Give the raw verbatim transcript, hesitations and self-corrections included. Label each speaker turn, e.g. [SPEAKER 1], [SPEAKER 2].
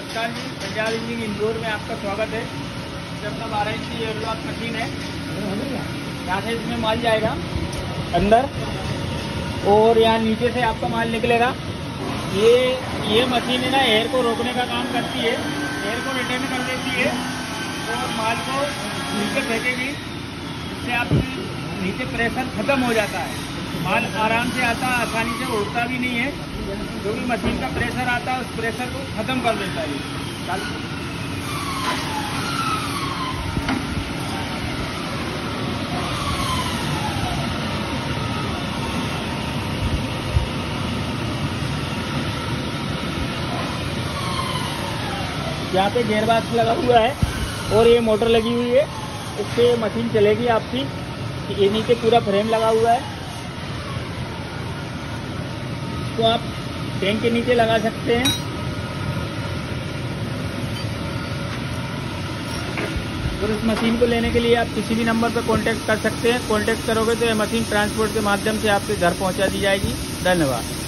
[SPEAKER 1] नमस्कार जी, पंजाब इंजीनियरिंग इंदौर में आपका स्वागत है। अपना बारह इंच की एयरलॉक मशीन है। यहाँ से इसमें माल जाएगा अंदर और यहाँ नीचे से आपका माल निकलेगा। ये ये मशीन है ना, एयर को रोकने का काम करती है, एयर को रिटर्न कर देती है और माल को नीचे फेंकेगी। इससे आप नीचे प्रेशर खत्म हो जाता है, माल आराम से आता है, आसानी से उड़ता भी नहीं है। जो भी मशीन का प्रेशर आता है उस प्रेशर को ख़त्म कर देता है। यहाँ पे गियर बॉक्स लगा हुआ है और ये मोटर लगी हुई है, इससे मशीन चलेगी आपकी। ये नीचे पूरा फ्रेम लगा हुआ है, तो आप टैंक के नीचे लगा सकते हैं। और इस मशीन को लेने के लिए आप किसी भी नंबर पर कांटेक्ट कर सकते हैं। कांटेक्ट करोगे तो ये मशीन ट्रांसपोर्ट के माध्यम से आपके घर पहुंचा दी जाएगी। धन्यवाद।